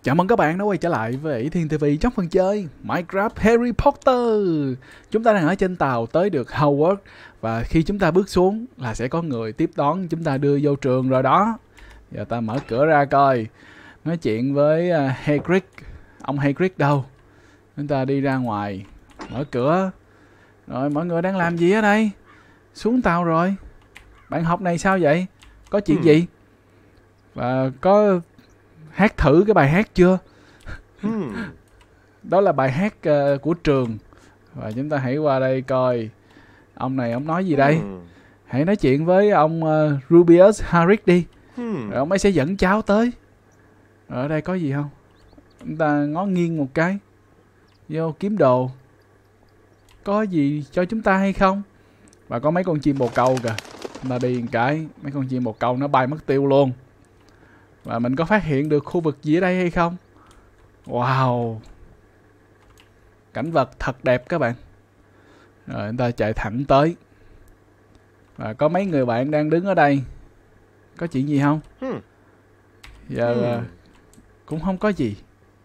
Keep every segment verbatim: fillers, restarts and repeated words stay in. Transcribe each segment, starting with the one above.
Chào mừng các bạn đã quay trở lại với ỷ thiên ti vi trong phần chơi Minecraft Harry Potter. Chúng ta đang ở trên tàu tới được Hogwarts. Và khi chúng ta bước xuống là sẽ có người tiếp đón chúng ta đưa vô trường rồi đó. Giờ ta mở cửa ra coi. Nói chuyện với uh, Hagrid. Ông Hagrid đâu? Chúng ta đi ra ngoài. Mở cửa. Rồi mọi người đang làm gì ở đây? Xuống tàu rồi. Bạn học này sao vậy? Có chuyện Hmm. gì? Và có hát thử cái bài hát chưa? Hmm. Đó là bài hát uh, của trường. Và chúng ta hãy qua đây coi ông này ông nói gì đây. Hmm. Hãy nói chuyện với ông uh, Rubius Harris đi. Hmm. Rồi ông ấy sẽ dẫn cháu tới. Rồi ở đây có gì không? Chúng ta ngó nghiêng một cái. Vô kiếm đồ. Có gì cho chúng ta hay không? Và có mấy con chim bồ câu kìa. Chúng ta đi một cái. Mấy con chim bồ câu nó bay mất tiêu luôn. Và mình có phát hiện được khu vực gì ở đây hay không? Wow. Cảnh vật thật đẹp các bạn. Rồi chúng ta chạy thẳng tới. Và có mấy người bạn đang đứng ở đây. Có chuyện gì không? Hmm. Giờ Hmm. uh, cũng không có gì.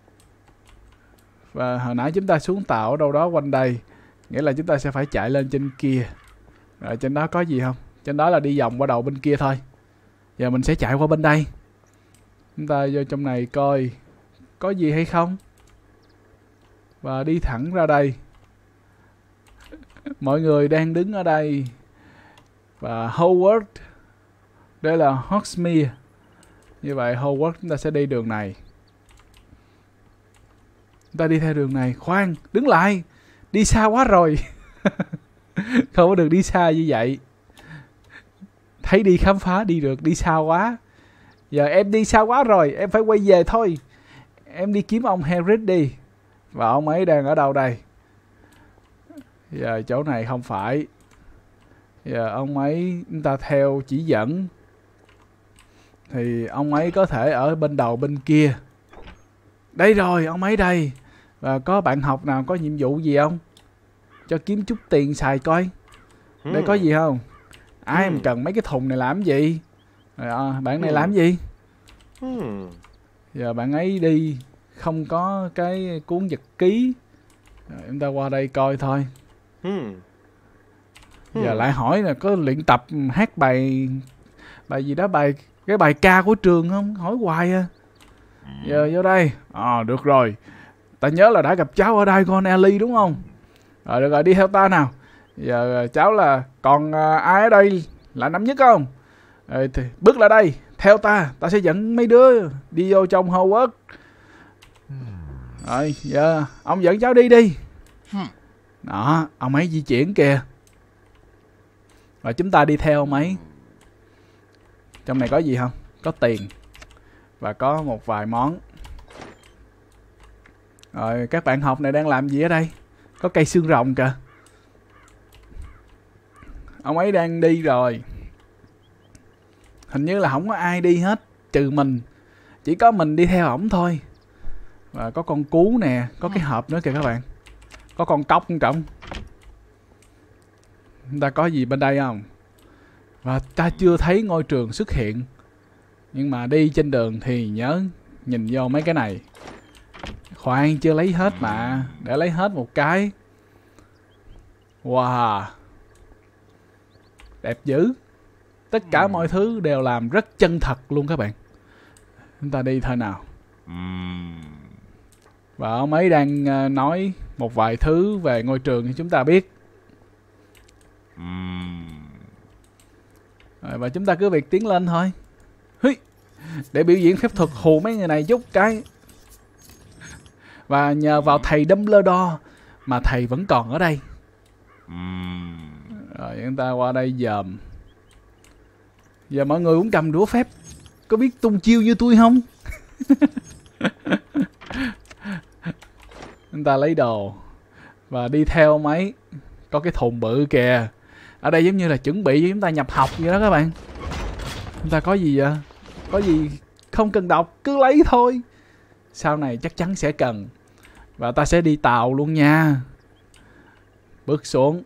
Và hồi nãy chúng ta xuống tàu ở đâu đó quanh đây. Nghĩa là chúng ta sẽ phải chạy lên trên kia. Rồi trên đó có gì không? Trên đó là đi vòng qua đầu bên kia thôi. Giờ mình sẽ chạy qua bên đây. Chúng ta vô trong này coi có gì hay không. Và đi thẳng ra đây. Mọi người đang đứng ở đây. Và Hogwarts. Đây là Hogsmeade. Như vậy Hogwarts chúng ta sẽ đi đường này. Chúng ta đi theo đường này. Khoan, đứng lại. Đi xa quá rồi. Không có được đi xa như vậy. Thấy đi khám phá đi được, đi xa quá. Giờ em đi xa quá rồi, em phải quay về thôi. Em đi kiếm ông Hagrid đi. Và ông ấy đang ở đâu đây? Giờ chỗ này không phải. Giờ ông ấy, chúng ta theo chỉ dẫn. Thì ông ấy có thể ở bên đầu bên kia. Đây rồi, ông ấy đây. Và có bạn học nào có nhiệm vụ gì không? Cho kiếm chút tiền xài coi. Đây có gì không? Ai mà cần mấy cái thùng này làm gì? Rồi, à, bạn này làm gì? Hmm. Giờ bạn ấy đi không có cái cuốn nhật ký. Rồi, chúng ta qua đây coi thôi. Hmm. Giờ lại hỏi là có luyện tập hát bài bài gì đó, bài cái bài ca của trường không? Hỏi hoài à. Giờ vô đây. À được rồi. Ta nhớ là đã gặp cháu ở đây con Ellie đúng không? Rồi được rồi, đi theo ta nào. Giờ cháu là còn à, ai ở đây là năm nhất không? Rồi thì bước lại đây, theo ta, ta sẽ dẫn mấy đứa đi vô trong Hogwarts. Rồi giờ ông dẫn cháu đi đi. Đó, ông ấy di chuyển kìa. Và chúng ta đi theo ông ấy. Trong này có gì không? Có tiền. Và có một vài món. Rồi các bạn học này đang làm gì ở đây? Có cây xương rồng kìa. Ông ấy đang đi rồi. Hình như là không có ai đi hết trừ mình. Chỉ có mình đi theo ổng thôi. Và có con cú nè. Có cái hộp nữa kìa các bạn. Có con cóc trọng. Chúng ta có gì bên đây không? Và ta chưa thấy ngôi trường xuất hiện. Nhưng mà đi trên đường thì nhớ nhìn vô mấy cái này. Khoan, chưa lấy hết mà. Để lấy hết một cái. Wow. Đẹp dữ. Tất cả mọi thứ đều làm rất chân thật luôn các bạn. Chúng ta đi thôi nào. Và ông ấy đang uh, nói một vài thứ về ngôi trường cho chúng ta biết. Rồi, và chúng ta cứ việc tiến lên thôi. Hí, để biểu diễn phép thuật hù mấy người này chút cái. Và nhờ vào thầy Dumbledore mà thầy vẫn còn ở đây. Rồi chúng ta qua đây dòm. Giờ mọi người cũng cầm đũa phép. Có biết tung chiêu như tôi không? Chúng ta lấy đồ. Và đi theo mấy. Có cái thùng bự kìa. Ở đây giống như là chuẩn bị cho chúng ta nhập học vậy đó các bạn. Chúng ta có gì vậy? Có gì không cần đọc, cứ lấy thôi. Sau này chắc chắn sẽ cần. Và ta sẽ đi tàu luôn nha. Bước xuống.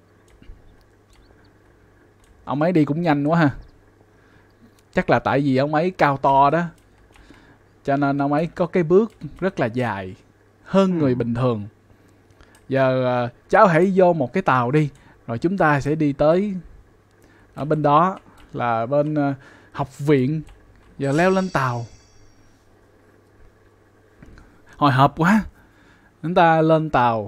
Ông ấy đi cũng nhanh quá ha. Chắc là tại vì ông ấy cao to đó. Cho nên ông ấy có cái bước rất là dài hơn người bình thường. Giờ uh, cháu hãy vô một cái tàu đi, rồi chúng ta sẽ đi tới ở bên đó là bên uh, học viện. Giờ leo lên tàu. Hồi hộp quá. Chúng ta lên tàu.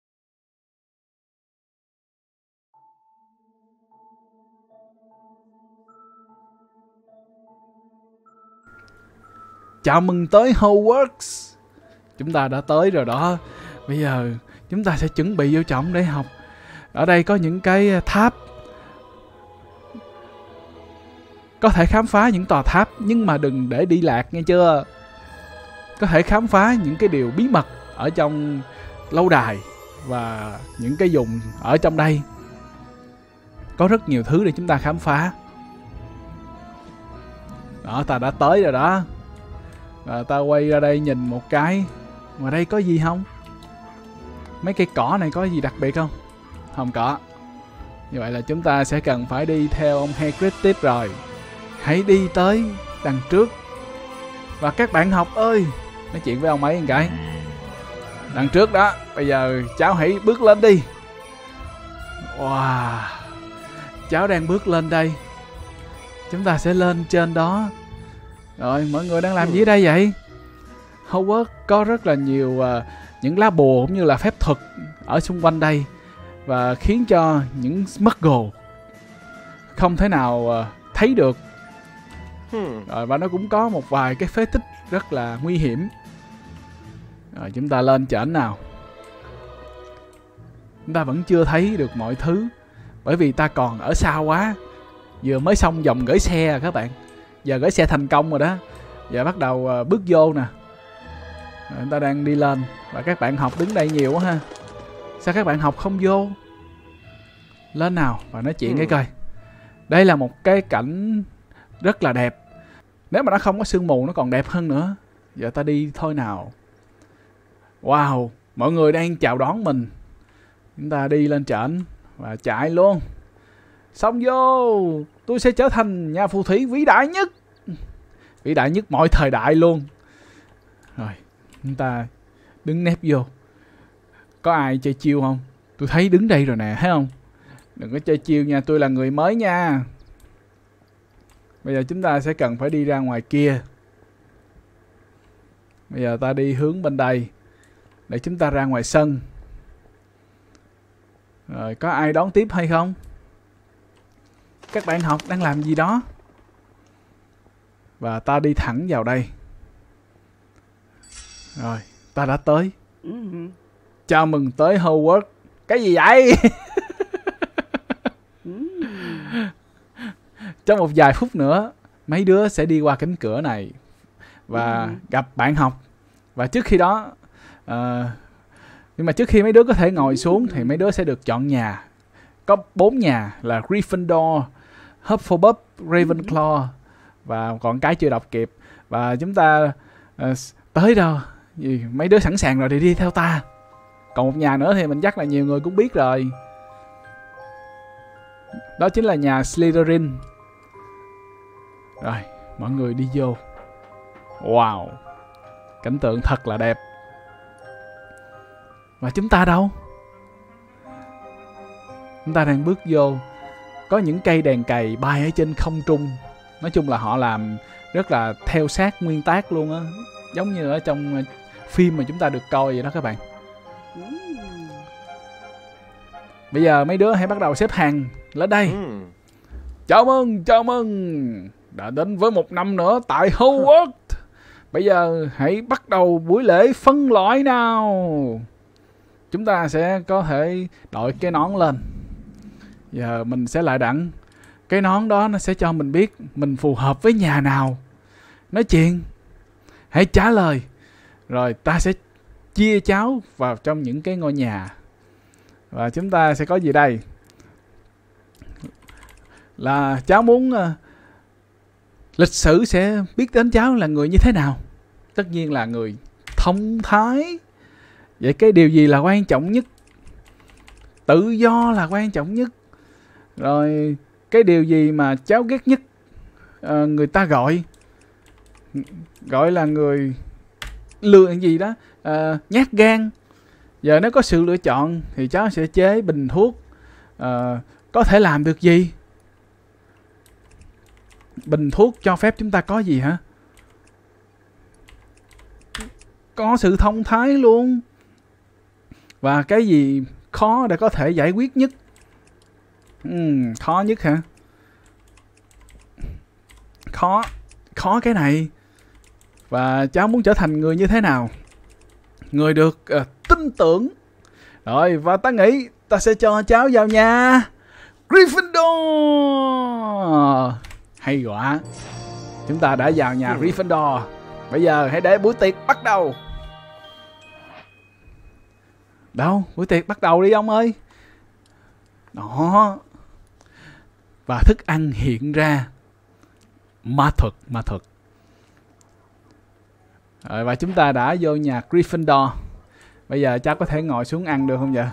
Chào mừng tới Hogwarts. Chúng ta đã tới rồi đó. Bây giờ chúng ta sẽ chuẩn bị vô trọng để học. Ở đây có những cái tháp. Có thể khám phá những tòa tháp, nhưng mà đừng để đi lạc nghe chưa. Có thể khám phá những cái điều bí mật ở trong lâu đài và những cái vùng ở trong đây. Có rất nhiều thứ để chúng ta khám phá. Đó, ta đã tới rồi đó. Và ta quay ra đây nhìn một cái. Ngoài đây có gì không? Mấy cây cỏ này có gì đặc biệt không? Không có. Như vậy là chúng ta sẽ cần phải đi theo ông Hagrid tiếp rồi. Hãy đi tới đằng trước. Và các bạn học ơi, nói chuyện với ông ấy một cái. Đằng trước đó. Bây giờ cháu hãy bước lên đi. Wow. Cháu đang bước lên đây. Chúng ta sẽ lên trên đó. Rồi, mọi người đang làm gì ở đây vậy? Hogwarts có rất là nhiều uh, những lá bùa cũng như là phép thuật ở xung quanh đây. Và khiến cho những Muggle không thể nào uh, thấy được. Rồi, và nó cũng có một vài cái phế tích rất là nguy hiểm. Rồi, chúng ta lên trển nào. Chúng ta vẫn chưa thấy được mọi thứ. Bởi vì ta còn ở xa quá. Vừa mới xong vòng gửi xe rồi các bạn. Giờ gửi xe thành công rồi đó. Giờ bắt đầu uh, bước vô nè. Rồi, chúng ta đang đi lên. Và các bạn học đứng đây nhiều quá ha. Sao các bạn học không vô? Lên nào và nói chuyện cái coi. Đây là một cái cảnh rất là đẹp. Nếu mà nó không có sương mù nó còn đẹp hơn nữa. Giờ ta đi thôi nào. Wow, mọi người đang chào đón mình. Chúng ta đi lên trển và chạy luôn. Xong vô, tôi sẽ trở thành nhà phù thủy vĩ đại nhất. Vĩ đại nhất mọi thời đại luôn. Rồi, chúng ta đứng nép vô. Có ai chơi chiêu không? Tôi thấy đứng đây rồi nè, thấy không? Đừng có chơi chiêu nha, tôi là người mới nha. Bây giờ chúng ta sẽ cần phải đi ra ngoài kia. Bây giờ ta đi hướng bên đây. Để chúng ta ra ngoài sân. Rồi, có ai đón tiếp hay không? Các bạn học đang làm gì đó? Và ta đi thẳng vào đây. Rồi, ta đã tới. Chào mừng tới Hogwarts. Cái gì vậy? Trong một vài phút nữa, mấy đứa sẽ đi qua cánh cửa này và gặp bạn học. Và trước khi đó, uh, nhưng mà trước khi mấy đứa có thể ngồi xuống thì mấy đứa sẽ được chọn nhà. Có bốn nhà là Gryffindor, Hufflepuff, Ravenclaw và còn cái chưa đọc kịp. Và chúng ta uh, tới đâu gì mấy đứa sẵn sàng rồi thì đi theo ta. Còn một nhà nữa thì mình chắc là nhiều người cũng biết rồi. Đó chính là nhà Slytherin. Rồi, mọi người đi vô. Wow, cảnh tượng thật là đẹp. Và chúng ta đâu? Chúng ta đang bước vô. Có những cây đèn cày bay ở trên không trung. Nói chung là họ làm rất là theo sát nguyên tác luôn á. Giống như ở trong phim mà chúng ta được coi vậy đó các bạn. Bây giờ mấy đứa hãy bắt đầu xếp hàng lên đây. Chào mừng, chào mừng. Đã đến với một năm nữa tại Hogwarts. Bây giờ hãy bắt đầu buổi lễ phân loại nào. Chúng ta sẽ có thể đội cái nón lên. Giờ mình sẽ lại đặng. Cái nón đó nó sẽ cho mình biết mình phù hợp với nhà nào. Nói chuyện. Hãy trả lời. Rồi ta sẽ chia cháu vào trong những cái ngôi nhà. Và chúng ta sẽ có gì đây? Là cháu muốn uh, lịch sử sẽ biết đến cháu là người như thế nào. Tất nhiên là người thông thái. Vậy cái điều gì là quan trọng nhất? Tự do là quan trọng nhất. Rồi cái điều gì mà cháu ghét nhất uh, người ta gọi? gọi là người lừa gì đó, uh, nhát gan. Giờ nếu có sự lựa chọn thì cháu sẽ chế bình thuốc. Uh, có thể làm được gì? Bình thuốc cho phép chúng ta có gì hả? Có sự thông thái luôn. Và cái gì khó để có thể giải quyết nhất? Uhm, khó nhất hả? Khó. Khó cái này. Và cháu muốn trở thành người như thế nào? Người được uh, tin tưởng. Rồi, và ta nghĩ ta sẽ cho cháu vào nhà Gryffindor. Hay quá. Chúng ta đã vào nhà Gryffindor. Bây giờ hãy để buổi tiệc bắt đầu. Đâu? Buổi tiệc bắt đầu đi ông ơi. Đó. Và thức ăn hiện ra. Ma thuật, ma thuật. Rồi, và chúng ta đã vô nhà Gryffindor. Bây giờ cháu có thể ngồi xuống ăn được không vậy?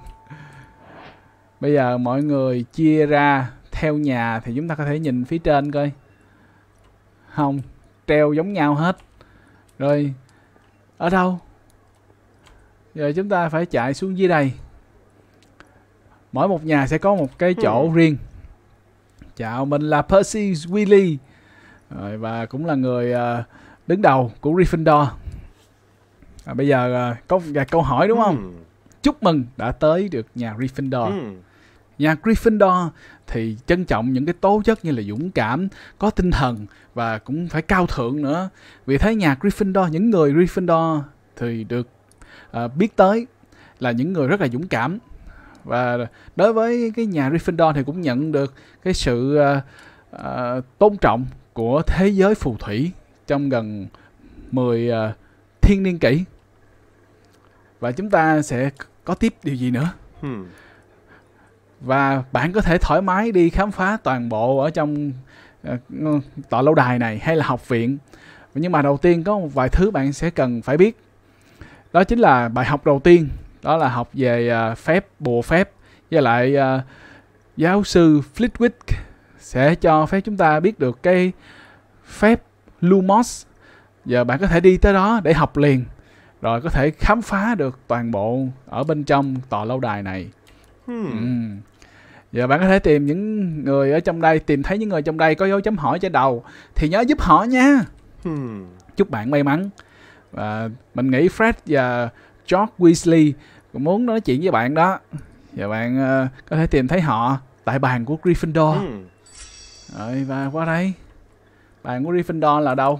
Bây giờ mọi người chia ra theo nhà thì chúng ta có thể nhìn phía trên coi. Không, treo giống nhau hết. Rồi, ở đâu? Giờ chúng ta phải chạy xuống dưới đây. Mỗi một nhà sẽ có một cái chỗ riêng. Chào, mình là Percy Weasley. Rồi, và cũng là người uh, đứng đầu của Gryffindor. À, bây giờ uh, có vài câu hỏi đúng không? Hmm. Chúc mừng đã tới được nhà Gryffindor. Hmm. Nhà Gryffindor thì trân trọng những cái tố chất như là dũng cảm, có tinh thần và cũng phải cao thượng nữa. Vì thế nhà Gryffindor, những người Gryffindor thì được uh, biết tới là những người rất là dũng cảm. Và đối với cái nhà Gryffindor thì cũng nhận được cái sự uh, uh, tôn trọng của thế giới phù thủy trong gần mười uh, thiên niên kỷ. Và chúng ta sẽ có tiếp điều gì nữa? Hmm. Và bạn có thể thoải mái đi khám phá toàn bộ ở trong uh, tọa lâu đài này hay là học viện. Nhưng mà đầu tiên có một vài thứ bạn sẽ cần phải biết. Đó chính là bài học đầu tiên. Đó là học về uh, phép, bùa phép. Với lại uh, giáo sư Flitwick sẽ cho phép chúng ta biết được cái phép Lumos. Giờ bạn có thể đi tới đó để học liền. Rồi có thể khám phá được toàn bộ ở bên trong tòa lâu đài này. Hmm. Ừ. Giờ bạn có thể tìm những người ở trong đây, tìm thấy những người trong đây có dấu chấm hỏi trên đầu thì nhớ giúp họ nha. Hmm. Chúc bạn may mắn. Và mình nghĩ Fred và George Weasley cũng muốn nói chuyện với bạn đó. Giờ bạn uh, có thể tìm thấy họ tại bàn của Gryffindor. Hmm. Rồi, và qua đây. Bàn của Gryffindor là đâu?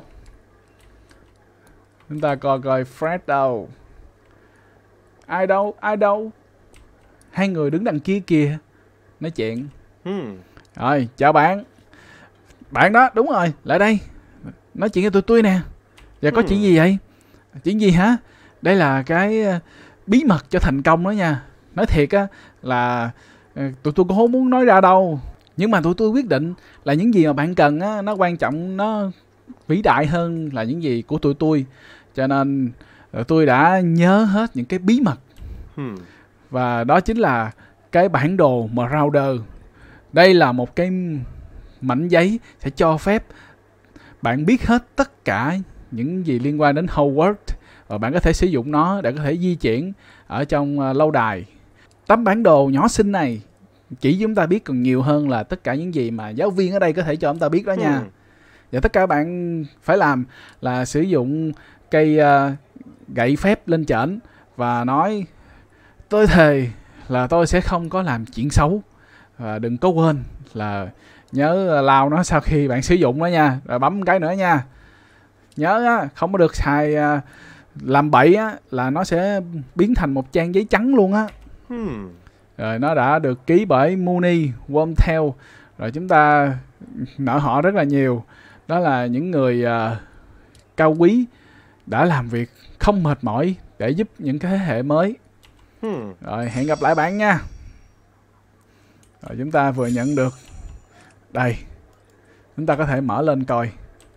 Chúng ta coi coi Fred đâu. Ai đâu? Ai đâu? Hai người đứng đằng kia kìa. Nói chuyện. Hmm. Rồi, chào bạn. Bạn đó, đúng rồi, lại đây. Nói chuyện với tụi tôi nè. Giờ có hmm. chuyện gì vậy? Chuyện gì hả? Đây là cái bí mật cho thành công đó nha. Nói thiệt á là tụi tôi cũng không muốn nói ra đâu. Nhưng mà tụi tôi quyết định là những gì mà bạn cần á, nó quan trọng, nó vĩ đại hơn là những gì của tụi tôi. Cho nên tôi đã nhớ hết những cái bí mật. Hmm. Và đó chính là cái bản đồ Marauder. Đây là một cái mảnh giấy sẽ cho phép bạn biết hết tất cả những gì liên quan đến Hogwarts. Và bạn có thể sử dụng nó để có thể di chuyển ở trong uh, lâu đài. Tấm bản đồ nhỏ xinh này chỉ chúng ta biết còn nhiều hơn là tất cả những gì mà giáo viên ở đây có thể cho chúng ta biết đó nha. Hmm. Và tất cả bạn phải làm là sử dụng cây uh, gậy phép lên trển và nói tôi thề là tôi sẽ không có làm chuyện xấu. Và đừng có quên là nhớ lao nó sau khi bạn sử dụng đó nha. Rồi bấm cái nữa nha. Nhớ á, không có được xài uh, làm bậy á, là nó sẽ biến thành một trang giấy trắng luôn á. Hmm. Rồi nó đã được ký bởi Moony Wormtail. Rồi chúng ta nợ họ rất là nhiều. Đó là những người uh, cao quý đã làm việc không mệt mỏi để giúp những cái thế hệ mới. Hmm. Rồi hẹn gặp lại bạn nha. Rồi chúng ta vừa nhận được. Đây. Chúng ta có thể mở lên coi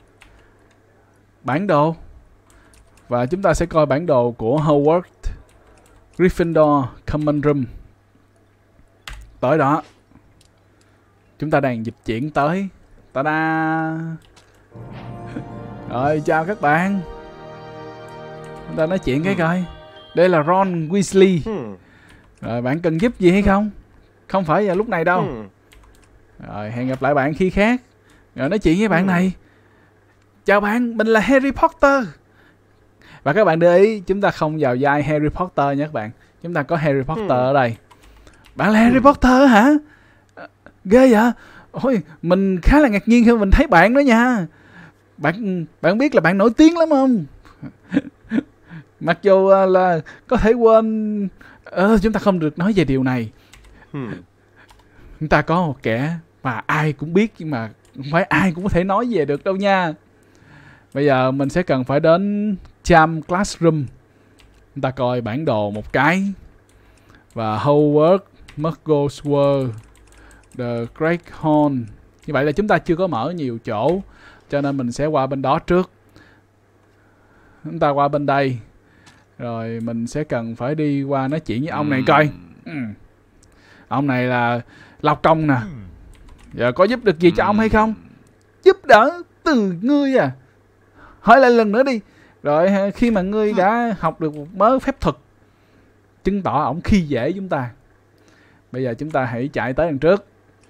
bản đồ. Và chúng ta sẽ coi bản đồ của Hogwarts Gryffindor Common Room. Tới đó. Chúng ta đang dịch chuyển tới. Ta-da! Rồi chào các bạn. Chúng ta nói chuyện cái coi. Đây là Ron Weasley. Hmm. Rồi bạn cần giúp gì hay không? Không phải vào lúc này đâu. Hmm. Rồi hẹn gặp lại bạn khi khác. Rồi nói chuyện với bạn này. Chào bạn, mình là Harry Potter. Và các bạn để ý, chúng ta không vào vai Harry Potter nhé các bạn. Chúng ta có Harry Potter ở đây. Bạn là Harry Potter hả? Ghê vậy? Ôi, mình khá là ngạc nhiên khi mình thấy bạn đó nha. Bạn bạn biết là bạn nổi tiếng lắm không? Mặc dù là có thể quên, ờ, chúng ta không được nói về điều này. Hmm. Chúng ta có một kẻ mà ai cũng biết, nhưng mà không phải ai cũng có thể nói về được đâu nha. Bây giờ mình sẽ cần phải đến Charm Classroom. Chúng ta coi bản đồ một cái. Và Hogwarts, Muggle's World, The Great Hall. Như vậy là chúng ta chưa có mở nhiều chỗ, cho nên mình sẽ qua bên đó trước. Chúng ta qua bên đây. Rồi mình sẽ cần phải đi qua nói chuyện với ông này coi. Ừ. Ông này là lao công nè. Giờ có giúp được gì cho ông hay không? Giúp đỡ từ ngươi à? Hỏi lại lần nữa đi. Rồi khi mà ngươi đã học được một mớ phép thuật, chứng tỏ ổng khi dễ chúng ta. Bây giờ chúng ta hãy chạy tới đằng trước.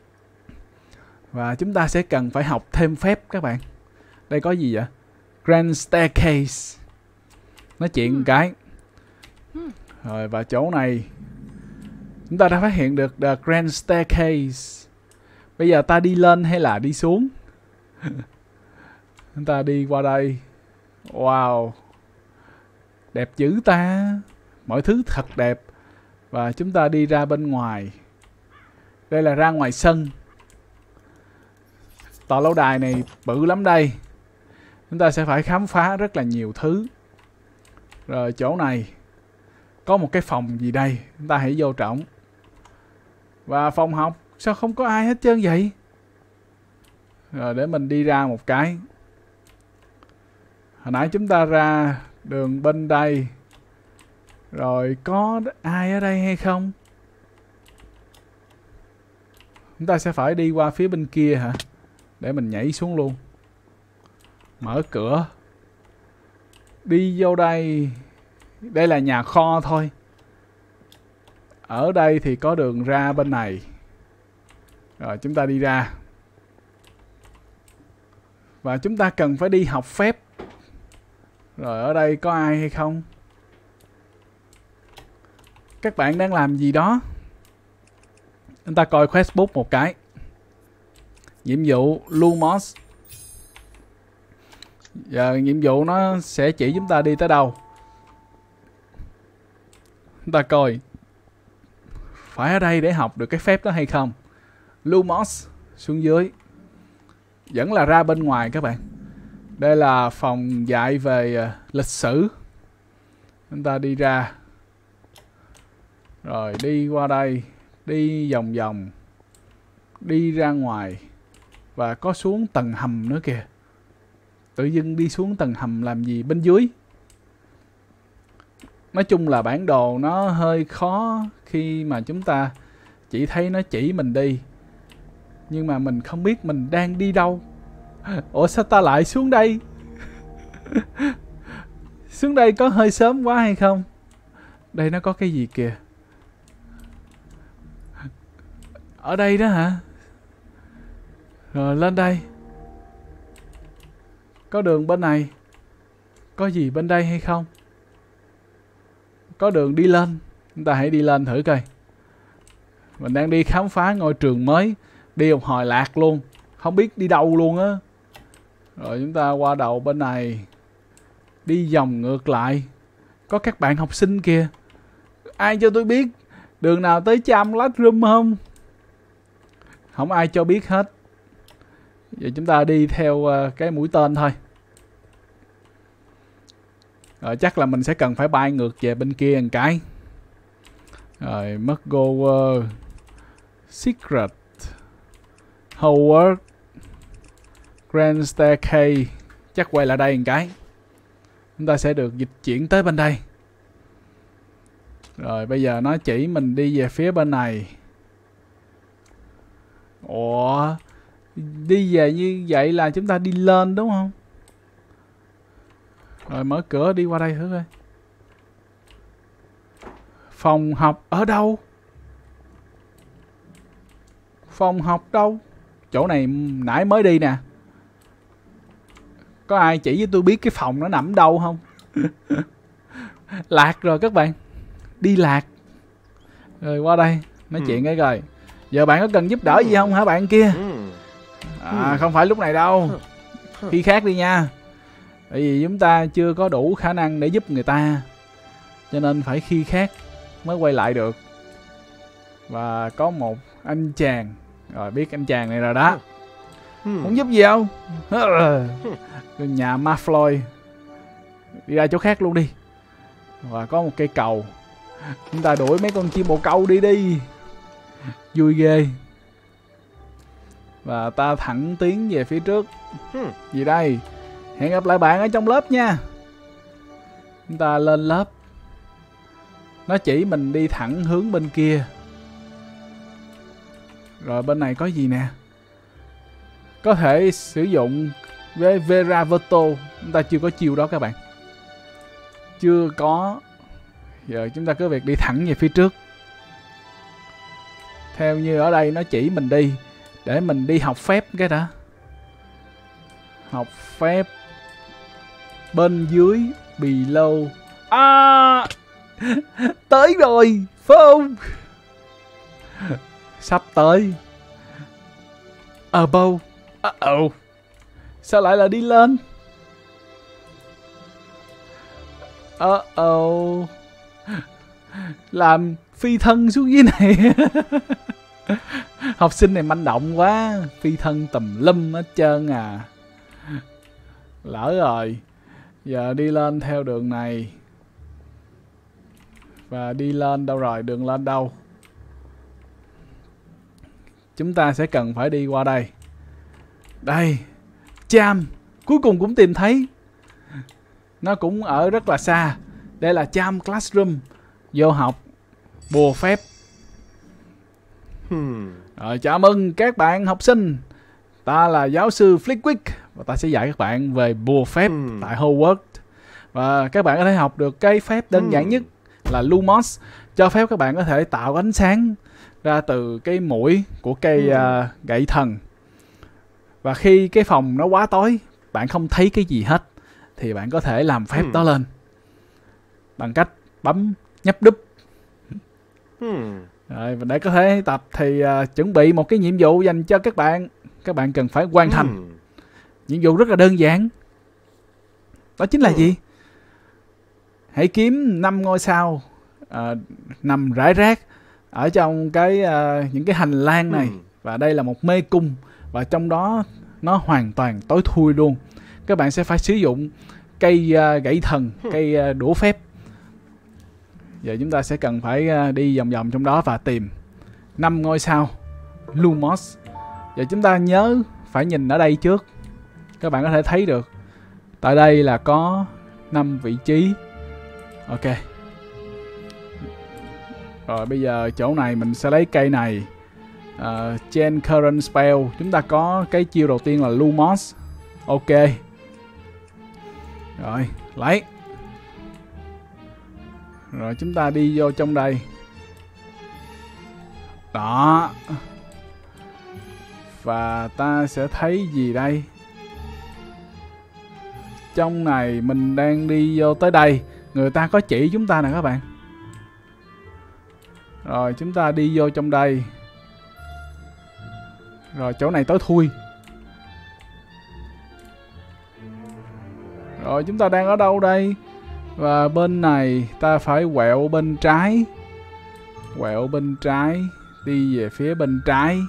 Và chúng ta sẽ cần phải học thêm phép các bạn. Đây có gì vậy? Grand Staircase. Nói chuyện một cái. Rồi và chỗ này chúng ta đã phát hiện được The Grand Staircase. Bây giờ ta đi lên hay là đi xuống? Chúng ta đi qua đây. Wow, đẹp dữ ta. Mọi thứ thật đẹp. Và chúng ta đi ra bên ngoài. Đây là ra ngoài sân. Tòa lâu đài này bự lắm đây. Chúng ta sẽ phải khám phá rất là nhiều thứ. Rồi chỗ này có một cái phòng gì đây? Chúng ta hãy vô trọng. Và phòng học, sao không có ai hết trơn vậy? Rồi để mình đi ra một cái. Hồi nãy chúng ta ra đường bên đây. Rồi có ai ở đây hay không? Chúng ta sẽ phải đi qua phía bên kia hả? Để mình nhảy xuống luôn. Mở cửa. Đi vô đây. Đây là nhà kho thôi. Ở đây thì có đường ra bên này. Rồi chúng ta đi ra. Và chúng ta cần phải đi học phép. Rồi ở đây có ai hay không? Các bạn đang làm gì đó? Chúng ta coi quest book một cái. Nhiệm vụ Lumos. Giờ nhiệm vụ nó sẽ chỉ chúng ta đi tới đâu. Chúng ta coi phải ở đây để học được cái phép đó hay không. Lumos xuống dưới. Vẫn là ra bên ngoài các bạn. Đây là phòng dạy về uh, lịch sử. Chúng ta đi ra. Rồi đi qua đây. Đi vòng vòng. Đi ra ngoài. Và có xuống tầng hầm nữa kìa. Tự dưng đi xuống tầng hầm làm gì bên dưới? Nói chung là bản đồ nó hơi khó khi mà chúng ta chỉ thấy nó chỉ mình đi. Nhưng mà mình không biết mình đang đi đâu. Ủa sao ta lại xuống đây? Xuống đây có hơi sớm quá hay không? Đây nó có cái gì kìa? Ở đây đó hả? Rồi lên đây. Có đường bên này. Có gì bên đây hay không? Có đường đi lên. Chúng ta hãy đi lên thử coi. Mình đang đi khám phá ngôi trường mới. Đi một hồi lạc luôn. Không biết đi đâu luôn á. Rồi chúng ta qua đầu bên này. Đi vòng ngược lại. Có các bạn học sinh kìa. Ai cho tôi biết đường nào tới Charm Classroom không? Không ai cho biết hết. Vậy chúng ta đi theo uh, cái mũi tên thôi. Rồi chắc là mình sẽ cần phải bay ngược về bên kia một cái. Rồi Muggle World, Secret, Hogwarts, Grand Staircase. Chắc quay lại đây một cái. Chúng ta sẽ được dịch chuyển tới bên đây. Rồi bây giờ nó chỉ mình đi về phía bên này. Ủa, đi về như vậy là chúng ta đi lên đúng không? Rồi mở cửa đi qua đây thử coi. Phòng học ở đâu? Phòng học đâu? Chỗ này nãy mới đi nè. Có ai chỉ với tôi biết cái phòng nó nằm đâu không? Lạc rồi các bạn. Đi lạc. Rồi qua đây nói Ừ. chuyện cái coi. Giờ bạn có cần giúp đỡ gì không hả bạn kia? Hmm. À, không phải lúc này đâu. Khi khác đi nha. Tại vì chúng ta chưa có đủ khả năng để giúp người ta, cho nên phải khi khác mới quay lại được. Và có một anh chàng. Rồi biết anh chàng này rồi đó. Hmm. Muốn giúp gì không? Nhà ma Floyd. Đi ra chỗ khác luôn đi. Và có một cây cầu. Chúng ta đuổi mấy con chim bồ câu đi đi. Vui ghê. Và ta thẳng tiến về phía trước. Hmm. Gì đây? Hẹn gặp lại bạn ở trong lớp nha. Chúng ta lên lớp. Nó chỉ mình đi thẳng hướng bên kia. Rồi bên này có gì nè? Có thể sử dụng với Vera Verto. Chúng ta chưa có chiêu đó các bạn. Chưa có. Giờ chúng ta cứ việc đi thẳng về phía trước. Theo như ở đây nó chỉ mình đi. Để mình đi học phép cái đã. Học phép. Bên dưới below. À, tới rồi phải không? Sắp tới. Above. Uh oh. Sao lại là đi lên? Uh oh. Làm phi thân xuống dưới này. Học sinh này manh động quá. Phi thân tùm lum hết trơn à. Lỡ rồi. Giờ đi lên theo đường này. Và đi lên đâu rồi? Đường lên đâu? Chúng ta sẽ cần phải đi qua đây. Đây. Cham. Cuối cùng cũng tìm thấy. Nó cũng ở rất là xa. Đây là Cham Classroom. Vô học. Bùa phép. Hmm. Rồi, chào mừng các bạn học sinh. Ta là giáo sư Flickwick. Và ta sẽ dạy các bạn về bùa phép Hmm. tại Hogwarts. Và các bạn có thể học được cái phép đơn giản nhất là Lumos, cho phép các bạn có thể tạo ánh sáng ra từ cái mũi của cây uh, gậy thần. Và khi cái phòng nó quá tối, bạn không thấy cái gì hết, thì bạn có thể làm phép Hmm. đó lên bằng cách bấm nhấp đúp. Hmm. Rồi, và để có thể tập thì uh, chuẩn bị một cái nhiệm vụ dành cho các bạn. Các bạn cần phải hoàn thành. Hmm. Nhiệm vụ rất là đơn giản. Đó chính là Ừ. gì? Hãy kiếm năm ngôi sao uh, nằm rải rác ở trong cái uh, những cái hành lang này. Ừ. Và đây là một mê cung. Và trong đó nó hoàn toàn tối thui luôn. Các bạn sẽ phải sử dụng cây uh, gậy thần, cây uh, đũa phép. Giờ chúng ta sẽ cần phải uh, đi vòng vòng trong đó và tìm năm ngôi sao Lumos. Giờ chúng ta nhớ phải nhìn ở đây trước. Các bạn có thể thấy được. Tại đây là có năm vị trí. Ok. Rồi bây giờ chỗ này mình sẽ lấy cây này. uh, Chain Current Spell. Chúng ta có cái chiêu đầu tiên là Lumos. Ok. Rồi lấy. Rồi chúng ta đi vô trong đây. Đó. Và ta sẽ thấy gì đây? Trong này mình đang đi vô tới đây. Người ta có chỉ chúng ta nè các bạn. Rồi chúng ta đi vô trong đây. Rồi chỗ này tối thui. Rồi chúng ta đang ở đâu đây? Và bên này ta phải quẹo bên trái. Quẹo bên trái. Đi về phía bên trái.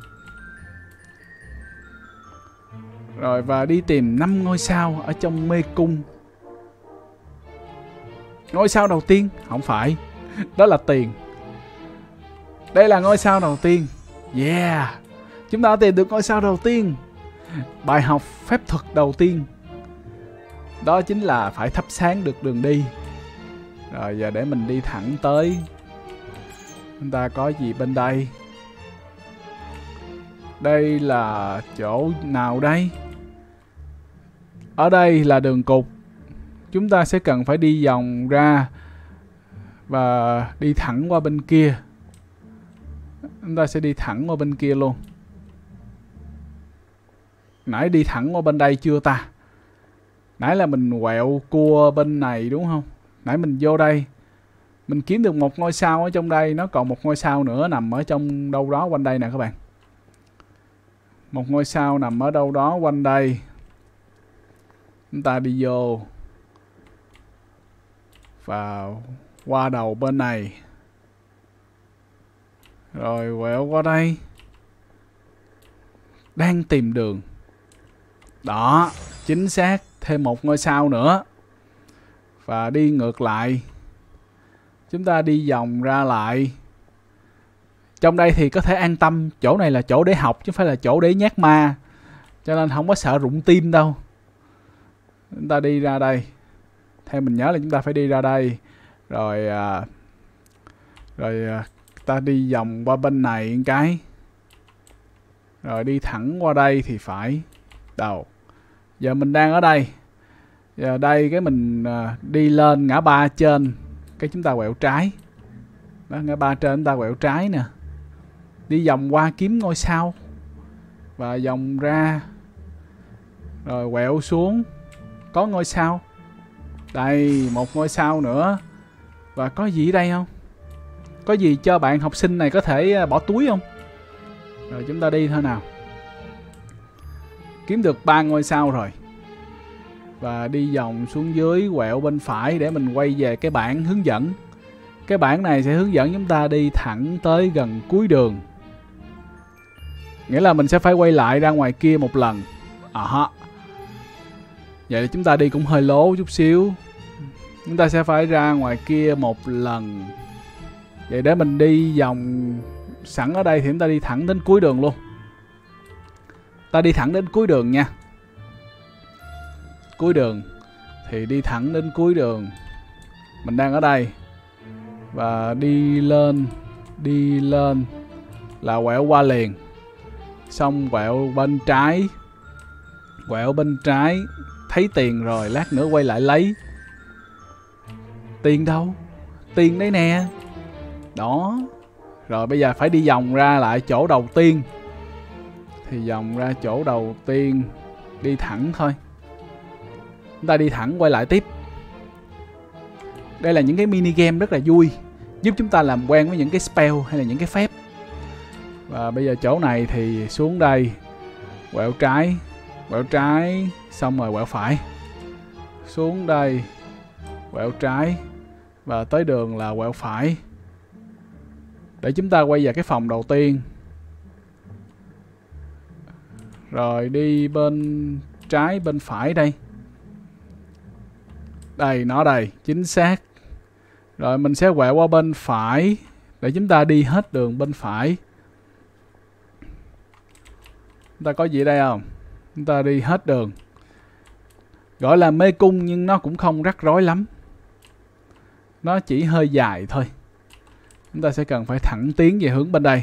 Rồi và đi tìm năm ngôi sao ở trong mê cung. Ngôi sao đầu tiên, không phải. Đó là tiền. Đây là ngôi sao đầu tiên. Yeah. Chúng ta đã tìm được ngôi sao đầu tiên. Bài học phép thuật đầu tiên. Đó chính là phải thắp sáng được đường đi. Rồi giờ để mình đi thẳng tới. Chúng ta có gì bên đây? Đây là chỗ nào đây? Ở đây là đường cụt. chúng ta sẽ cần phải đi vòng ra và đi thẳng qua bên kia. Chúng ta sẽ đi thẳng qua bên kia luôn. Nãy đi thẳng qua bên đây chưa ta? Nãy là mình quẹo cua bên này đúng không? Nãy mình vô đây, mình kiếm được một ngôi sao ở trong đây. Nó còn một ngôi sao nữa nằm ở trong đâu đó quanh đây nè các bạn. Một ngôi sao nằm ở đâu đó quanh đây. Chúng ta đi vô và qua đầu bên này, rồi quẹo qua đây. Đang tìm đường. Đó, chính xác. Thêm một ngôi sao nữa. Và đi ngược lại. Chúng ta đi vòng ra lại. Trong đây thì có thể an tâm. Chỗ này là chỗ để học chứ không phải là chỗ để nhát ma. Cho nên không có sợ rụng tim đâu. Chúng ta đi ra đây. Theo mình nhớ là chúng ta phải đi ra đây. Rồi à, Rồi à, ta đi vòng qua bên này một cái. Rồi đi thẳng qua đây thì phải. Đầu. Giờ mình đang ở đây. Giờ đây cái mình à, đi lên ngã ba trên. Cái chúng ta quẹo trái. Đó, ngã ba trên chúng ta quẹo trái nè. Đi vòng qua kiếm ngôi sao. Và vòng ra. Rồi quẹo xuống. Có ngôi sao. Đây, một ngôi sao nữa. Và có gì ở đây không? Có gì cho bạn học sinh này có thể bỏ túi không? Rồi chúng ta đi thôi nào. Kiếm được ba ngôi sao rồi. Và đi vòng xuống dưới, quẹo bên phải để mình quay về cái bảng hướng dẫn. Cái bảng này sẽ hướng dẫn chúng ta đi thẳng tới gần cuối đường. Nghĩa là mình sẽ phải quay lại ra ngoài kia một lần. À ha. Vậy chúng ta đi cũng hơi lố chút xíu. Chúng ta sẽ phải ra ngoài kia một lần. Vậy để mình đi vòng sẵn ở đây thì chúng ta đi thẳng đến cuối đường luôn. Ta đi thẳng đến cuối đường nha. Cuối đường. Thì đi thẳng đến cuối đường. Mình đang ở đây. Và đi lên. Đi lên. Là quẹo qua liền. Xong quẹo bên trái. Quẹo bên trái. Thấy tiền rồi. Lát nữa quay lại lấy. Tiền đâu? Tiền đấy nè. Đó. Rồi bây giờ phải đi vòng ra lại chỗ đầu tiên. Thì vòng ra chỗ đầu tiên. Đi thẳng thôi. Chúng ta đi thẳng quay lại tiếp. Đây là những cái mini game rất là vui. Giúp chúng ta làm quen với những cái spell hay là những cái phép. Và bây giờ chỗ này thì xuống đây. Quẹo trái. Quẹo trái. Xong rồi quẹo phải. Xuống đây. Quẹo trái. Và tới đường là quẹo phải. Để chúng ta quay về cái phòng đầu tiên. Rồi đi bên trái bên phải đây. Đây, nó đây, chính xác. Rồi mình sẽ quẹo qua bên phải. Để chúng ta đi hết đường bên phải. Chúng ta có gì ở đây không? Chúng ta đi hết đường. Gọi là mê cung nhưng nó cũng không rắc rối lắm. Nó chỉ hơi dài thôi. Chúng ta sẽ cần phải thẳng tiến về hướng bên đây.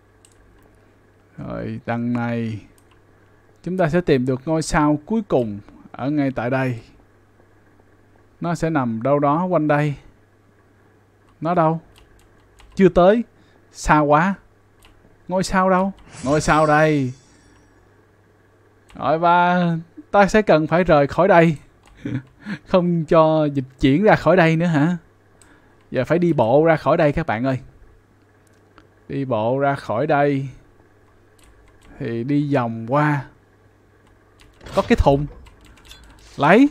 Rồi đằng này. Chúng ta sẽ tìm được ngôi sao cuối cùng. Ở ngay tại đây. Nó sẽ nằm đâu đó quanh đây. Nó đâu? Chưa tới. Xa quá. Ngôi sao đâu? Ngôi sao đây. Rồi và ta sẽ cần phải rời khỏi đây. Không cho dịch chuyển ra khỏi đây nữa hả? Giờ phải đi bộ ra khỏi đây các bạn ơi. Đi bộ ra khỏi đây. Thì đi vòng qua. Có cái thùng. Lấy.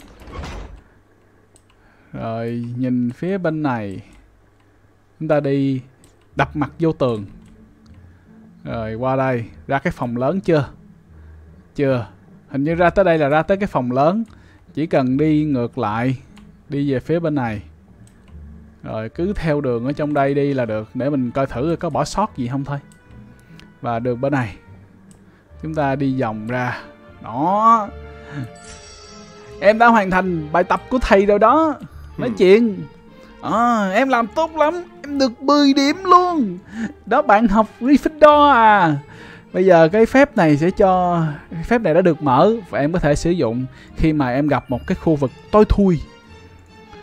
Rồi nhìn phía bên này. Chúng ta đi đập mặt vô tường. Rồi qua đây. Ra cái phòng lớn chưa? Chưa. Hình như ra tới đây là ra tới cái phòng lớn. Chỉ cần đi ngược lại. Đi về phía bên này. Rồi cứ theo đường ở trong đây đi là được. Để mình coi thử có bỏ sót gì không thôi. Và đường bên này. Chúng ta đi vòng ra. Đó. Em đã hoàn thành bài tập của thầy rồi đó. Nói chuyện. À, em làm tốt lắm. Em được mười điểm luôn. Đó bạn học Gryffindor à. Bây giờ cái phép này sẽ cho. Phép này đã được mở. Và em có thể sử dụng khi mà em gặp một cái khu vực tối thui.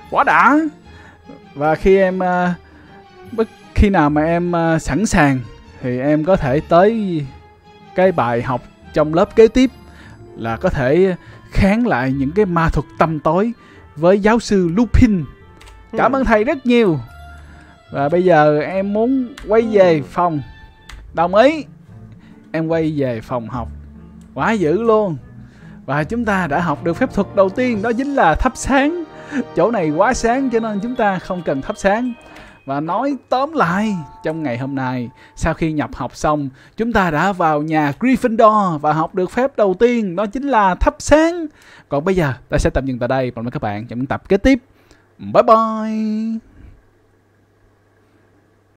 Quá đã. Và khi em uh, bất khi nào mà em uh, sẵn sàng thì em có thể tới cái bài học trong lớp kế tiếp là có thể kháng lại những cái ma thuật tăm tối với giáo sư Lupin. Cảm ơn thầy rất nhiều. Và bây giờ em muốn quay về phòng. Đồng ý. Em quay về phòng học. Quá dữ luôn. Và chúng ta đã học được phép thuật đầu tiên, đó chính là thắp sáng. Chỗ này quá sáng cho nên chúng ta không cần thắp sáng. Và nói tóm lại, trong ngày hôm nay, sau khi nhập học xong, chúng ta đã vào nhà Gryffindor và học được phép đầu tiên, đó chính là thắp sáng. Còn bây giờ, ta sẽ tạm dừng tại đây. Và các bạn trong những tập kế tiếp. Bye bye.